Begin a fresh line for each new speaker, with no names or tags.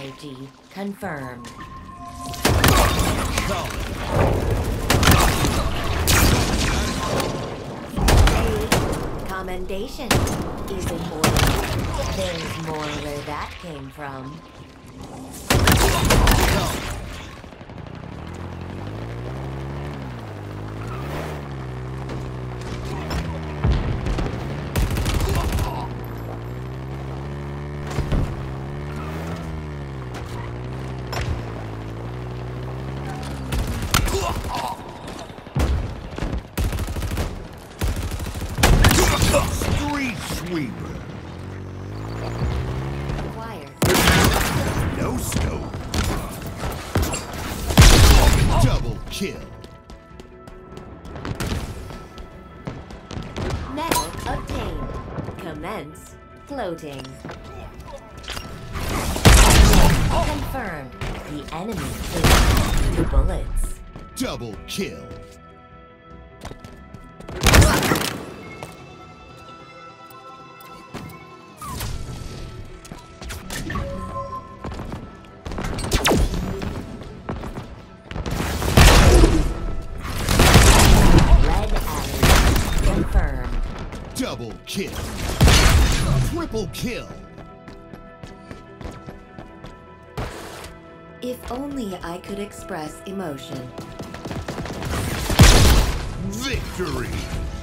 strategy confirmed. A commendation is important. There's more where that came from.
Street sweeper.
Acquired.
No scope. Double kill.
Medal obtained. Commence floating. Confirmed. The enemy is 2 bullets.
Double kill.
Red alley confirmed.
Double kill. Triple kill.
If only I could express emotion.
Victory.